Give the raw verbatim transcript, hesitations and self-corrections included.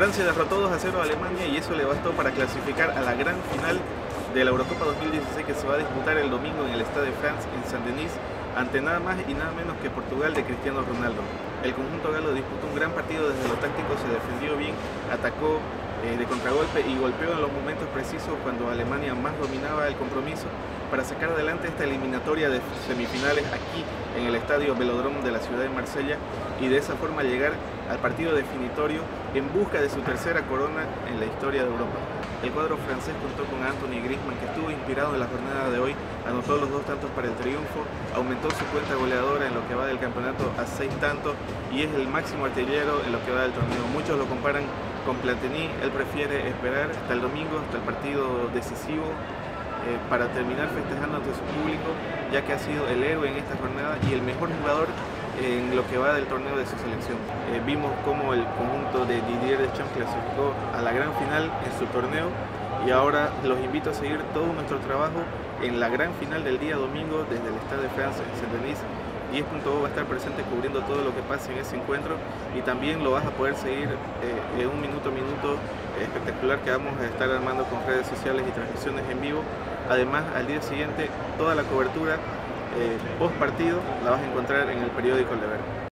Francia derrotó dos a cero a Alemania y eso le bastó para clasificar a la gran final de la Eurocopa dos mil dieciséis, que se va a disputar el domingo en el Stade de France en Saint-Denis, ante nada más y nada menos que Portugal de Cristiano Ronaldo. El conjunto galo disputó un gran partido desde lo táctico, se defendió bien, atacó eh, de contragolpe y golpeó en los momentos precisos cuando Alemania más dominaba el compromiso para sacar adelante esta eliminatoria de semifinales aquí en el estadio Velodrome de la ciudad de Marsella y de esa forma llegar al partido definitorio en busca de su tercera corona en la historia de Europa. El cuadro francés contó con Anthony Griezmann, que estuvo inspirado en la jornada de hoy, anotó los dos tantos para el triunfo, aumentó su cuenta goleadora en lo que va del campeonato a seis tantos y es el máximo artillero en lo que va del torneo. Muchos lo comparan con Platini, él prefiere esperar hasta el domingo, hasta el partido decisivo, eh, para terminar festejando ante su público, ya que ha sido el héroe en esta jornada y el mejor jugador en lo que va del torneo de su selección. Eh, vimos cómo el conjunto de Didier Deschamps clasificó a la gran final en su torneo y ahora los invito a seguir todo nuestro trabajo en la gran final del día domingo desde el Stade de France en Saint-Denis. diez punto o va a estar presente cubriendo todo lo que pase en ese encuentro y también lo vas a poder seguir eh, en un minuto a minuto espectacular que vamos a estar armando con redes sociales y transmisiones en vivo. Además, al día siguiente toda la cobertura Eh, post partido la vas a encontrar en el periódico El Deber.